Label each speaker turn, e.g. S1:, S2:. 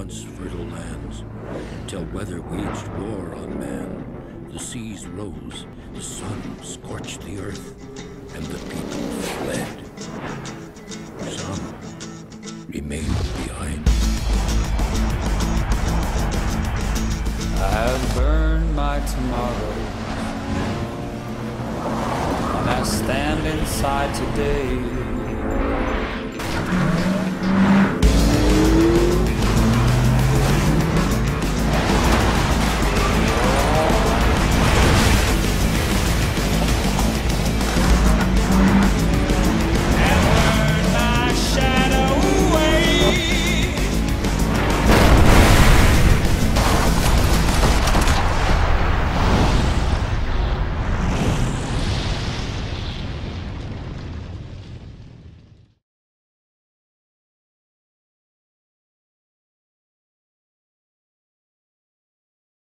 S1: once fertile lands, till weather waged war on man. The seas rose, the sun scorched the earth, and the people fled. Some remained behind.
S2: I have burned my tomorrow, and I stand inside today.